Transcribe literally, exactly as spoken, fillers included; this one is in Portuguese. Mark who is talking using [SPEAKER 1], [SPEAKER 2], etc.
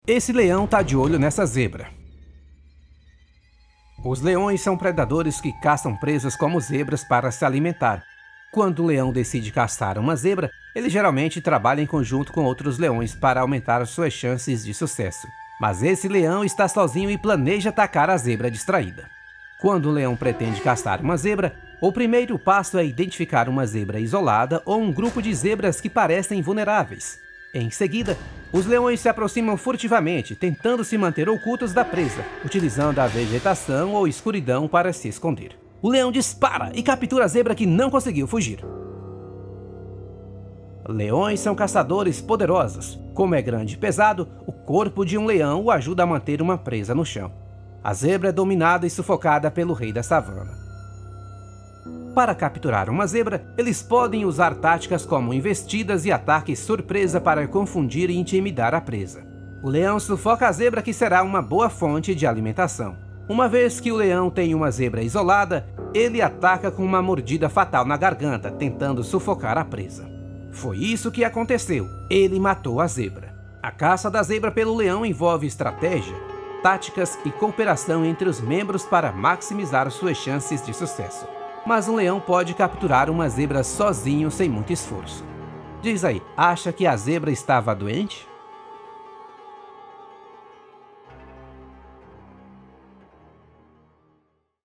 [SPEAKER 1] Esse leão tá de olho nessa zebra. Os leões são predadores que caçam presas como zebras para se alimentar. Quando o leão decide caçar uma zebra, ele geralmente trabalha em conjunto com outros leões para aumentar suas chances de sucesso. Mas esse leão está sozinho e planeja atacar a zebra distraída. Quando o leão pretende caçar uma zebra, o primeiro passo é identificar uma zebra isolada ou um grupo de zebras que parecem vulneráveis. Em seguida, os leões se aproximam furtivamente, tentando se manter ocultos da presa, utilizando a vegetação ou escuridão para se esconder. O leão dispara e captura a zebra que não conseguiu fugir. Leões são caçadores poderosos. Como é grande e pesado, o corpo de um leão o ajuda a manter uma presa no chão. A zebra é dominada e sufocada pelo rei da savana. Para capturar uma zebra, eles podem usar táticas como investidas e ataques surpresa para confundir e intimidar a presa. O leão sufoca a zebra, que será uma boa fonte de alimentação. Uma vez que o leão tem uma zebra isolada, ele ataca com uma mordida fatal na garganta, tentando sufocar a presa. Foi isso que aconteceu. Ele matou a zebra. A caça da zebra pelo leão envolve estratégia, táticas e cooperação entre os membros para maximizar suas chances de sucesso. Mas um leão pode capturar uma zebra sozinho sem muito esforço. Diz aí, acha que a zebra estava doente?